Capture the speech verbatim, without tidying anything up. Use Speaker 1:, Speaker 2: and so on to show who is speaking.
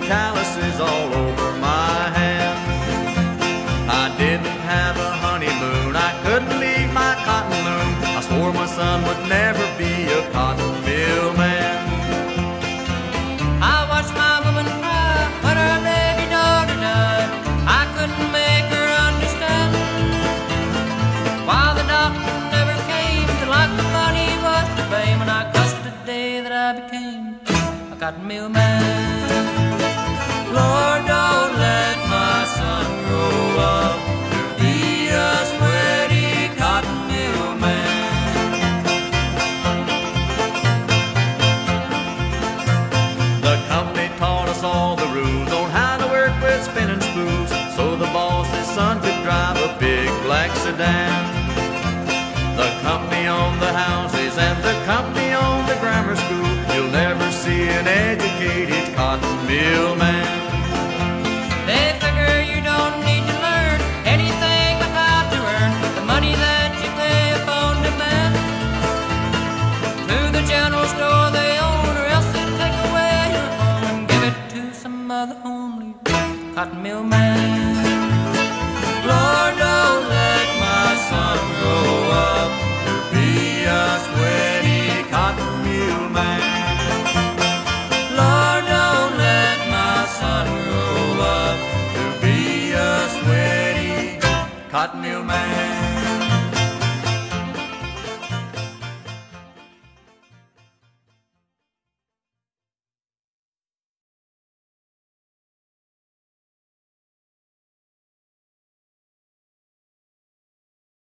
Speaker 1: calluses all over my hands. I didn't have a honeymoon, I couldn't leave my cotton loom. I swore my son would never be a cotton mill man.
Speaker 2: I watched my woman cry when her baby daughter died. I couldn't make her understand why the doctor never came to like the money was to blame. And I cussed the day that I became a cotton mill man. Lord, don't let my son grow up to be a sweaty cotton mill man.
Speaker 1: The company taught us all the rules on how to work with spinning spools, so the boss's son could drive a big black sedan. The company owned the houses and the company owned the grammar school. You'll never see an educated cotton mill man.
Speaker 2: They figure you don't need to learn anything but how to earn the money that you pay upon demand. To the general store